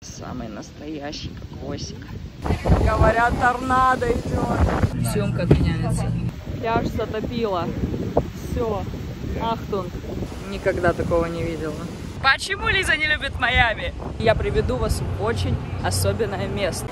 Самый настоящий кокосик. Говорят, торнадо идет. Съемка отменяется. Пляж затопило. Все. Ахтунг. Никогда такого не видела. Почему Лиза не любит Майами? Я приведу вас в очень особенное место.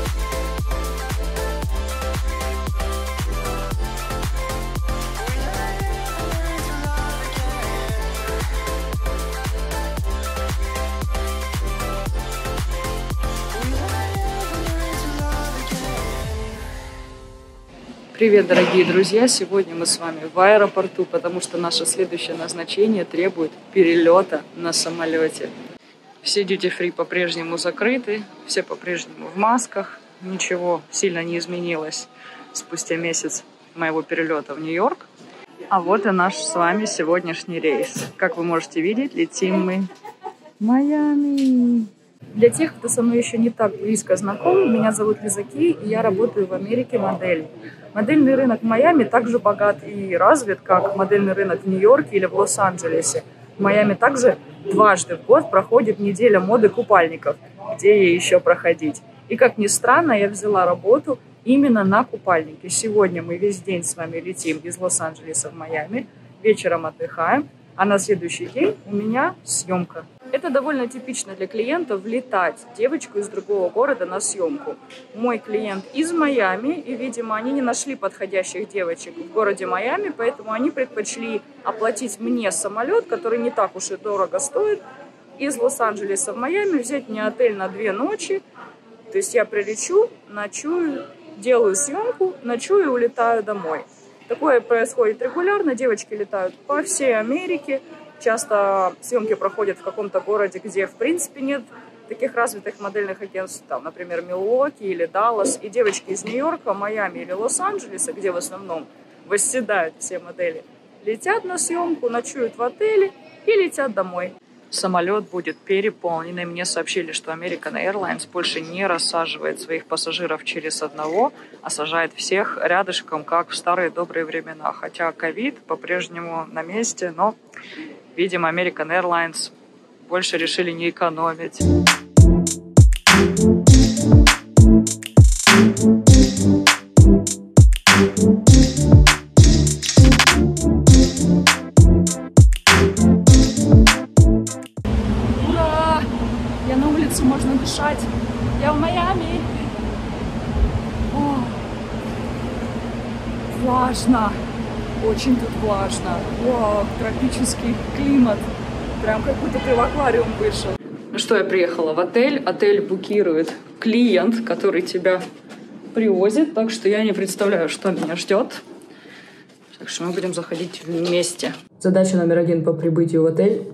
Привет, дорогие друзья! Сегодня мы с вами в аэропорту, потому что наше следующее назначение требует перелета на самолете. Все duty-free по-прежнему закрыты, все по-прежнему в масках. Ничего сильно не изменилось спустя месяц моего перелета в Нью-Йорк. А вот и наш с вами сегодняшний рейс. Как вы можете видеть, летим мы в Майами. Для тех, кто со мной еще не так близко знаком, меня зовут Лиза Ки, и я работаю в Америке моделью. Модельный рынок в Майами также богат и развит, как модельный рынок в Нью-Йорке или в Лос-Анджелесе. В Майами также дважды в год проходит неделя моды купальников, где ей еще проходить. И как ни странно, я взяла работу именно на купальнике. Сегодня мы весь день с вами летим из Лос-Анджелеса в Майами, вечером отдыхаем, а на следующий день у меня съемка. Это довольно типично для клиентов летать девочку из другого города на съемку. Мой клиент из Майами, и, видимо, они не нашли подходящих девочек в городе Майами, поэтому они предпочли оплатить мне самолет, который не так уж и дорого стоит, из Лос-Анджелеса в Майами, взять мне отель на 2 ночи. То есть я прилечу, ночую, делаю съемку, ночую и улетаю домой. Такое происходит регулярно, девочки летают по всей Америке. Часто съемки проходят в каком-то городе, где, в принципе, нет таких развитых модельных агентств, там, например, Милуоки или Даллас. И девочки из Нью-Йорка, Майами или Лос-Анджелеса, где в основном восседают все модели, летят на съемку, ночуют в отеле и летят домой. Самолет будет переполнен, и мне сообщили, что American Airlines больше не рассаживает своих пассажиров через одного, а сажает всех рядышком, как в старые добрые времена. Хотя ковид по-прежнему на месте, но, видимо, American Airlines больше решили не экономить. Можно дышать. Я в Майами. О, влажно. Очень тут влажно. О, тропический климат. Прям как будто ты в аквариум вышел. Ну что, я приехала в отель. Отель букирует клиент, который тебя привозит. Так что я не представляю, что меня ждет. Так что мы будем заходить вместе. Задача номер 1 по прибытию в отель.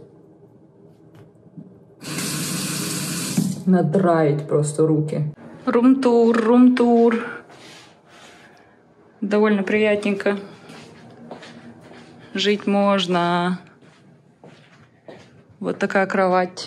Надраить просто руки. Рум-тур. Довольно приятненько. Жить можно. Вот такая кровать.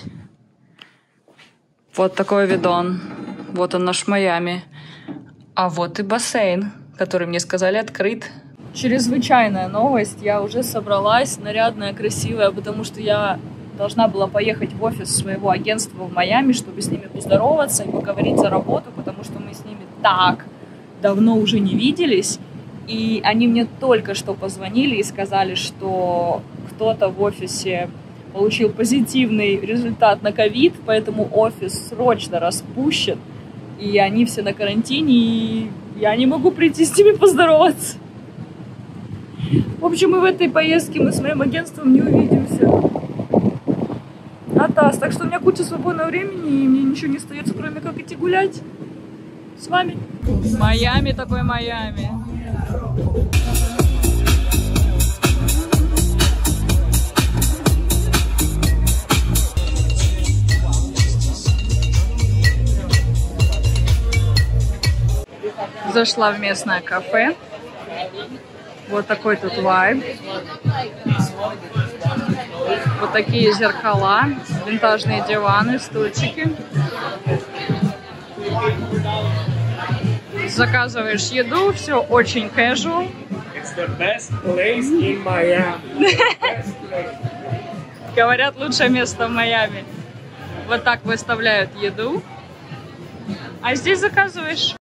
Вот такой видон. Вот он наш Майами. А вот и бассейн, который мне сказали открыт. Чрезвычайная новость. Я уже собралась, нарядная, красивая, потому что я должна была поехать в офис своего агентства в Майами, чтобы с ними поздороваться и поговорить за работу, потому что мы с ними так давно уже не виделись. И они мне только что позвонили и сказали, что кто-то в офисе получил позитивный результат на ковид, поэтому офис срочно распущен. И они все на карантине, и я не могу прийти с ними поздороваться. В общем, и в этой поездке мы с моим агентством не увидимся. Так что у меня куча свободного времени, и мне ничего не остается, кроме как идти гулять с вами. Майами такой Майами. Зашла в местное кафе. Вот такой тут вайб. Вот такие зеркала, винтажные диваны, стульчики. Заказываешь еду, все очень casual. It's the best place in Miami. Говорят, лучшее место в Майами. Вот так выставляют еду. А здесь заказываешь.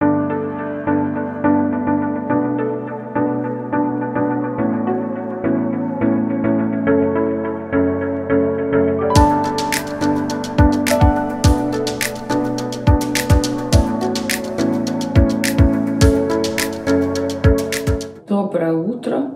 Доброе утро.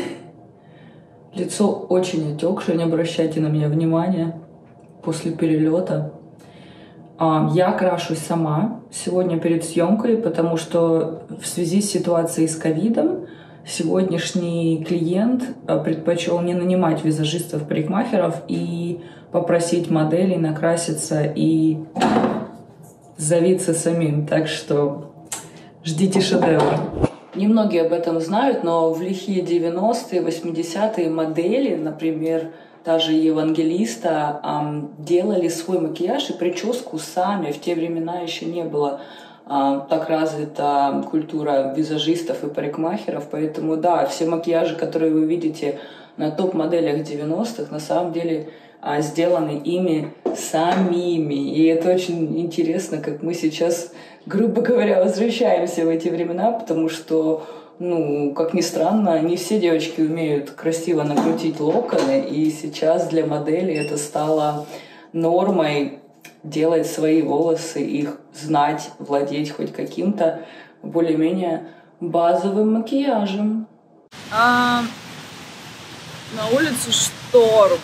Лицо очень отекшее, не обращайте на меня внимания после перелета. Я крашусь сама сегодня перед съемкой, потому что в связи с ситуацией с ковидом сегодняшний клиент предпочел не нанимать визажистов-парикмахеров и попросить моделей накраситься и завиться самим. Так что ждите шедевра. Немногие об этом знают, но в лихие 90-е, 80-е модели, например, та же Евангелиста, делали свой макияж и прическу сами. В те времена еще не было так развита культура визажистов и парикмахеров, поэтому да, все макияжи, которые вы видите на топ-моделях 90-х, на самом деле сделаны ими самими. И это очень интересно, как мы сейчас, грубо говоря, возвращаемся в эти времена, потому что, как ни странно, не все девочки умеют красиво накрутить локоны, и сейчас для модели это стало нормой делать свои волосы, их знать, владеть хоть каким-то более-менее базовым макияжем. На улице шторм.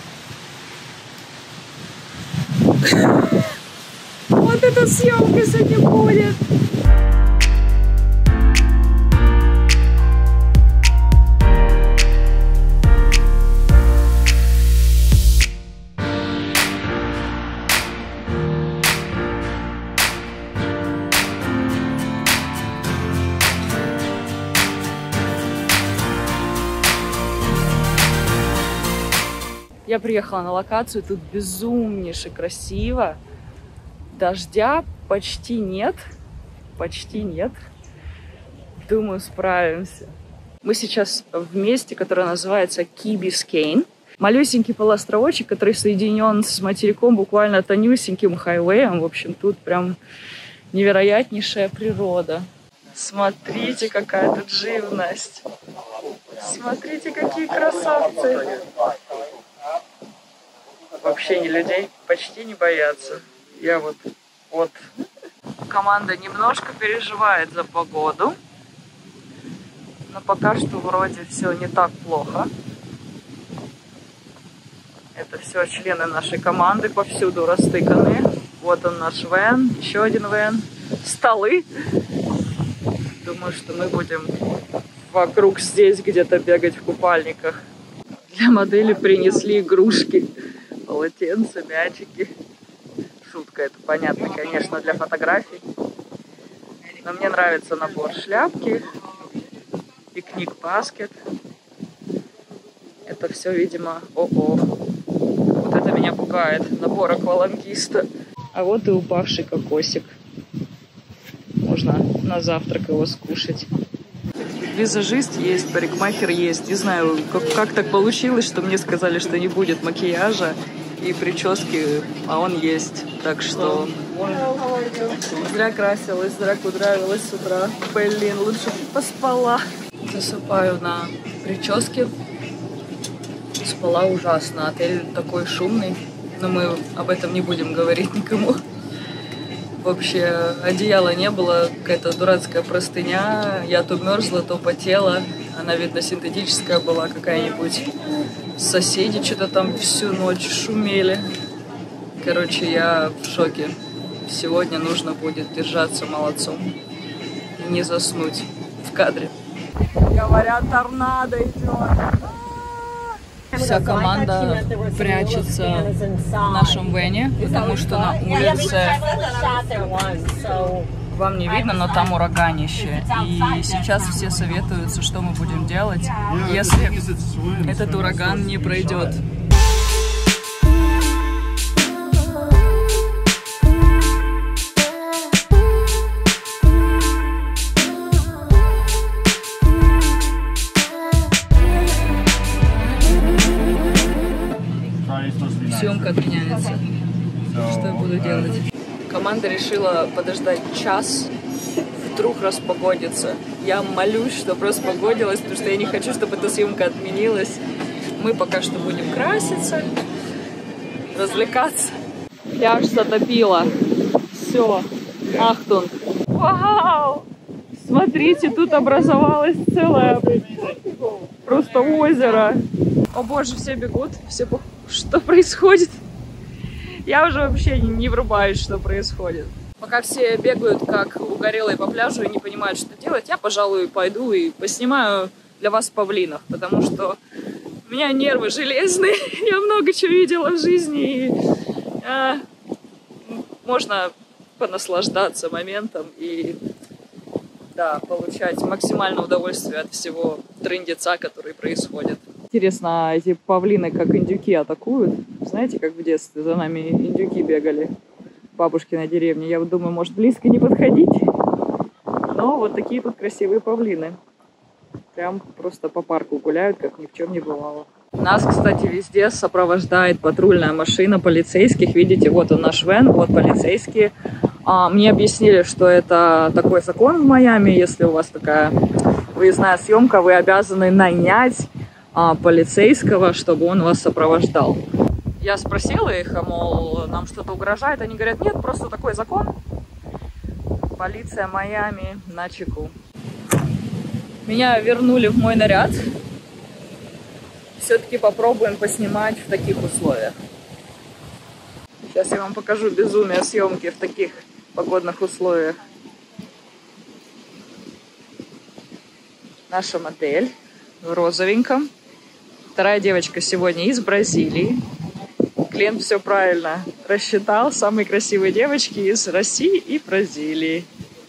Вот эта съемка сегодня будет. Я приехала на локацию, тут безумнейше красиво. Дождя почти нет. Думаю, справимся. Мы сейчас в месте, которое называется Key Biscayne. Малюсенький полуостровочек, который соединен с материком буквально тонюсеньким хайвеем. В общем, тут прям невероятнейшая природа. Смотрите, какая тут живность. Смотрите, какие красавцы. Вообще не людей, почти не боятся. Я вот. Команда немножко переживает за погоду. Но пока что вроде все не так плохо. Это все члены нашей команды, повсюду растыканы. Вот он наш вэн, еще один вэн. Столы. Думаю, что мы будем вокруг здесь где-то бегать в купальниках. Для модели принесли игрушки. Полотенца, мячики. Шутка, это понятно, конечно, для фотографий. Но мне нравится набор шляпки, пикник-баскет. Это все, видимо, ого. Вот это меня пугает, набор аквалангиста. А вот и упавший кокосик. Можно на завтрак его скушать. Визажист есть, парикмахер есть. Не знаю, как так получилось, что мне сказали, что не будет макияжа и прически, а он есть. Так что зря красилась, зря кудрявилась с утра. Блин, лучше бы поспала. Засыпаю на прическе. Спала ужасно. Отель такой шумный. Но мы об этом не будем говорить никому. Вообще одеяла не было, какая-то дурацкая простыня. Я то мерзла, то потела. Она, видно, синтетическая была какая-нибудь. Соседи что-то там всю ночь шумели. Короче, я в шоке. Сегодня нужно будет держаться молодцом и не заснуть в кадре. Говорят, торнадо идет. Вся команда прячется в нашем вэне, потому что на улице вам не видно, но там ураганище. И сейчас все советуются, что мы будем делать, если этот ураган не пройдет. Съемка отменяется. Что я буду делать? решила подождать час, вдруг распогодится. Я молюсь, чтобы распогодилось, потому что я не хочу, чтобы эта съемка отменилась. Мы пока что будем краситься, развлекаться. Пляж затопило. Все. Ахтунг. Вау! Смотрите, тут образовалось целое просто озеро. О боже, все бегут. Все... Что происходит? Я уже вообще не врубаюсь, что происходит. Пока все бегают как угорелые по пляжу и не понимают, что делать, я, пожалуй, пойду и поснимаю для вас павлинов, потому что у меня нервы железные. Я много чего видела в жизни. И, можно понаслаждаться моментом и получать максимальное удовольствие от всего трындеца, который происходит. Интересно, эти павлины как индюки атакуют? Знаете, как в детстве за нами индюки бегали в бабушкиной деревне? Я думаю, может, близко не подходить. Но вот такие тут красивые павлины. Прям просто по парку гуляют, как ни в чем не бывало. Нас, кстати, везде сопровождает патрульная машина полицейских. Видите, вот он наш вэн, вот полицейские. Мне объяснили, что это такой закон в Майами. Если у вас такая выездная съемка, вы обязаны нанять полицейского, чтобы он вас сопровождал. Я спросила их, мол, нам что-то угрожает. Они говорят, нет, просто такой закон. Полиция Майами на чеку. Меня вернули в мой наряд. Все-таки попробуем поснимать в таких условиях. Сейчас я вам покажу безумие съемки в таких погодных условиях. Наша модель в розовеньком. Вторая девочка сегодня из Бразилии. Клиент все правильно рассчитал. Самые красивые девочки из России и Бразилии.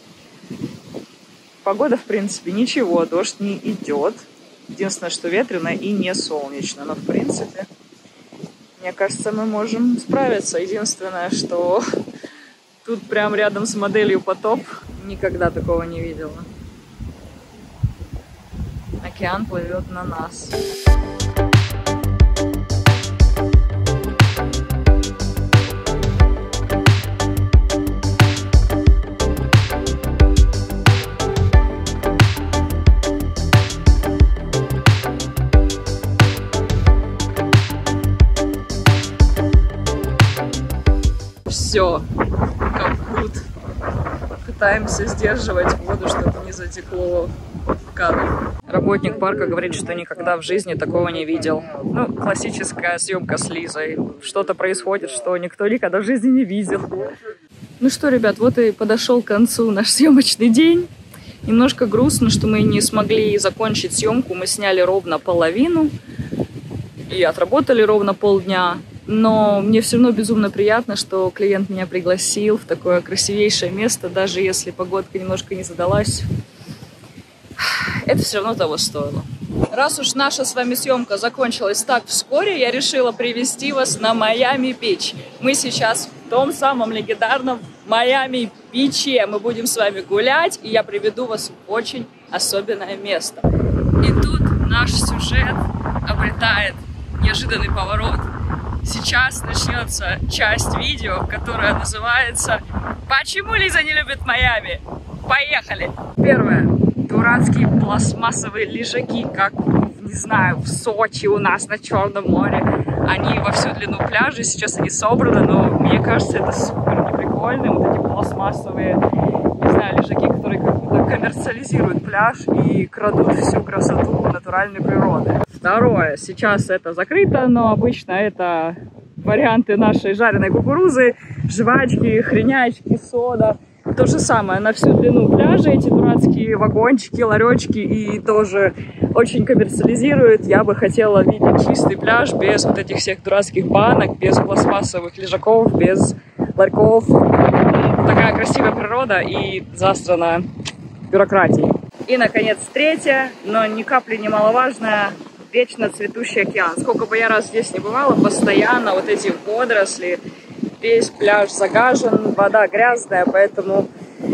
Погода, в принципе, ничего. Дождь не идет. Единственное, что ветрено и не солнечно. Но, в принципе, мне кажется, мы можем справиться. Единственное, что тут прям рядом с моделью потоп. Никогда такого не видела. Океан плывет на нас. Все, капут. Пытаемся сдерживать воду, чтобы не затекло в кадр. Работник парка говорит, что никогда в жизни такого не видел. Ну, классическая съемка с Лизой. Что-то происходит, что никто никогда в жизни не видел. Ну что, ребят, вот и подошел к концу наш съемочный день. Немножко грустно, что мы не смогли закончить съемку. Мы сняли ровно половину и отработали ровно полдня. Но мне все равно безумно приятно, что клиент меня пригласил в такое красивейшее место, даже если погодка немножко не задалась. Это все равно того стоило. Раз уж наша с вами съемка закончилась так вскоре, я решила привести вас на Майами-Бич. Мы сейчас в том самом легендарном Майами-Биче. Мы будем с вами гулять, и я приведу вас в очень особенное место. И тут наш сюжет обретает неожиданный поворот. Сейчас начнется часть видео, которая называется «Почему Лиза не любит Майами?». Поехали! Первое. Дурацкие пластмассовые лежаки, как, не знаю, в Сочи у нас на Черном море. Они во всю длину пляжа, сейчас они собраны, но мне кажется, это супер неприкольно. Вот эти пластмассовые, не знаю, лежаки, которые как будто коммерциализируют пляж и крадут всю красоту натуральной природы. Второе. Сейчас это закрыто, но обычно это варианты нашей жареной кукурузы, жвачки, хренячки, сода. То же самое на всю длину пляжа, эти дурацкие вагончики, ларечки, и тоже очень коммерциализируют. Я бы хотела видеть чистый пляж без вот этих всех дурацких банок, без пластмассовых лежаков, без ларьков. Такая красивая природа и застрана бюрократией. И, наконец, третье, но ни капли не маловажное, вечно цветущий океан. Сколько бы я раз здесь не бывала, постоянно вот эти водоросли, весь пляж загажен, вода грязная, поэтому...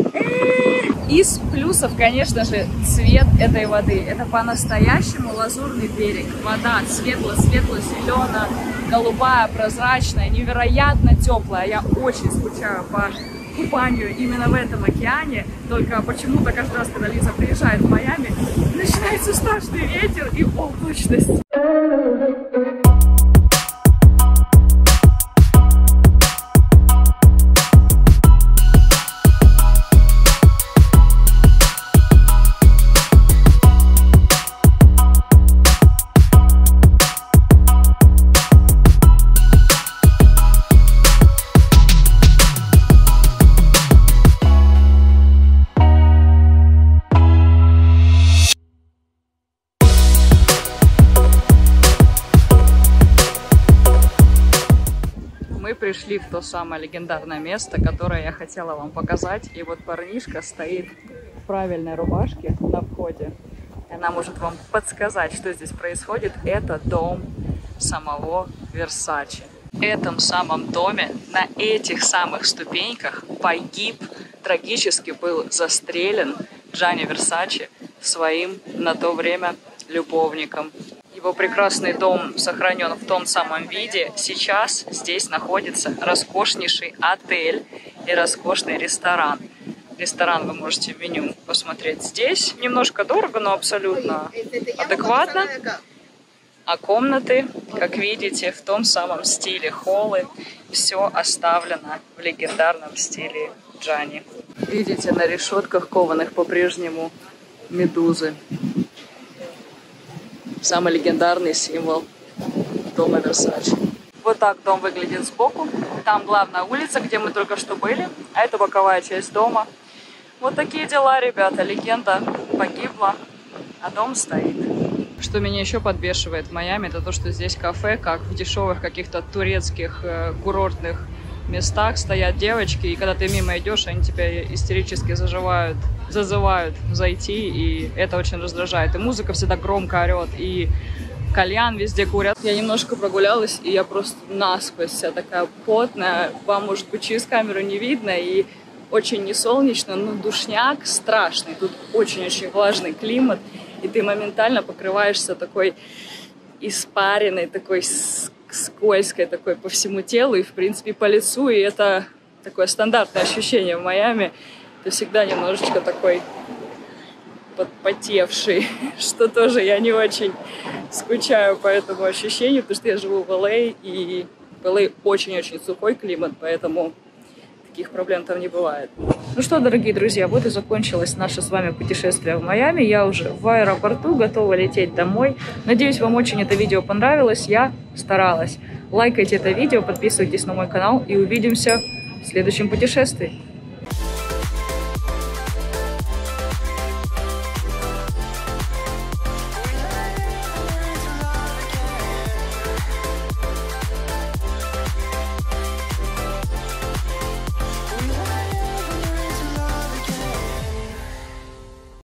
Из плюсов, конечно же, цвет этой воды. Это по-настоящему лазурный берег. Вода светло-светло-зеленая, голубая, прозрачная, невероятно теплая. Я очень скучаю по купанию именно в этом океане. Только почему-то каждый раз, когда Лиза приезжает в Майами, начинается страшный ветер и облачность. Мы пришли в то самое легендарное место, которое я хотела вам показать. И вот парнишка стоит в правильной рубашке на входе. Она может вам подсказать, что здесь происходит. Это дом самого Версаче. В этом самом доме, на этих самых ступеньках, погиб, трагически был застрелен Джанни Версаче своим на то время любовником. Его прекрасный дом сохранен в том самом виде. Сейчас здесь находится роскошнейший отель и роскошный ресторан. Ресторан вы можете в меню посмотреть здесь. Немножко дорого, но абсолютно адекватно. А комнаты, как видите, в том самом стиле, холлы. Все оставлено в легендарном стиле Джанни. Видите, на решетках кованых по-прежнему медузы. Самый легендарный символ дома Версаче. Вот так дом выглядит сбоку. Там главная улица, где мы только что были. А это боковая часть дома. Вот такие дела, ребята. Легенда погибла, а дом стоит. Что меня еще подбешивает в Майами, это то, что здесь кафе, как в дешевых каких-то турецких курортных местах, стоят девочки, и когда ты мимо идешь, они тебя истерически зазывают зайти, и это очень раздражает. И музыка всегда громко орет, и кальян везде курят. Я немножко прогулялась, и я просто насквозь вся такая потная. Вам, может быть, через камеру не видно, и очень не солнечно, но душняк страшный. Тут очень-очень влажный климат, и ты моментально покрываешься такой испаренной, такой скользкой такой по всему телу и, в принципе, по лицу. И это такое стандартное ощущение в Майами. Ты всегда немножечко такой подпотевший, что тоже я не очень скучаю по этому ощущению, потому что я живу в ЛА, и в ЛА очень-очень сухой климат, поэтому таких проблем там не бывает. Ну что, дорогие друзья, вот и закончилось наше с вами путешествие в Майами. Я уже в аэропорту, готова лететь домой. Надеюсь, вам очень это видео понравилось. Я старалась. Лайкайте это видео, подписывайтесь на мой канал и увидимся в следующем путешествии.